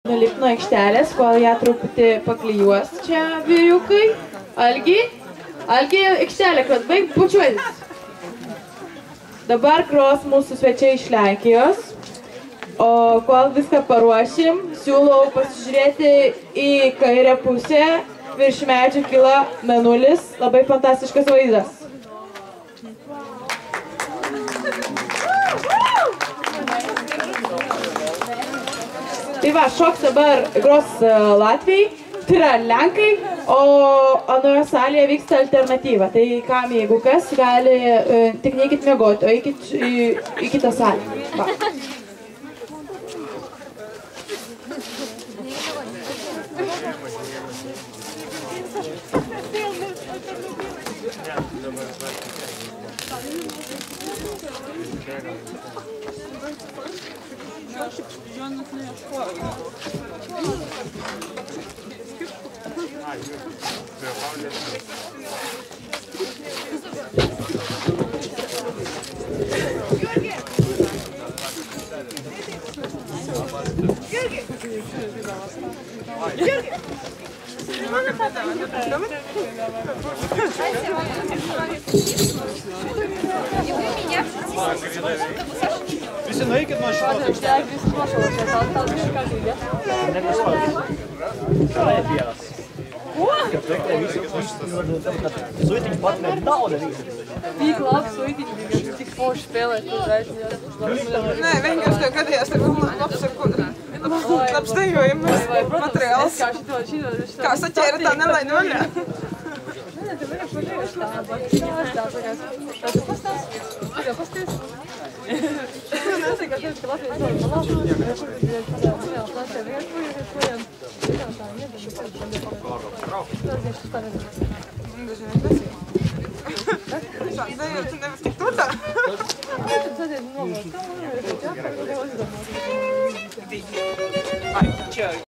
Nulipti nuo aikštelės, kol ją truputį paklijuos čia vyriukai. Algi, aikštelė, kad baig bučiuotis. Dabar gros mūsų svečiai iš Lenkijos. O kol viską paruošim, siūlau pasižiūrėti į kairę pusę. Virš medžių kyla mėnulis, labai fantastiškas vaizdas. Tai va, šoks dabar gros Latvijai, tai yra Lenkai, o anoje salėje vyksta alternatyva. Tai kam, jeigu kas, gali tik neikit miegoti, o eikit į kitą salę. Va. Visi nueikit nuo šitos aikštelės. Suitiņu partneri nav, nevīsi. Tik labi suitiņi, tik forši spēlēt. Nē, vienkārši tev gadījās, tev labs dejojumus materiāls. Kā saķēra tā nelaid vaļā. Nē, tev vienkārši patīk tā, bet tā tu pastāst? Jā, pasties. Es tikai teicu, ka Latvijas vēl nav. Dejot, tu nevar tikt otā. Tad,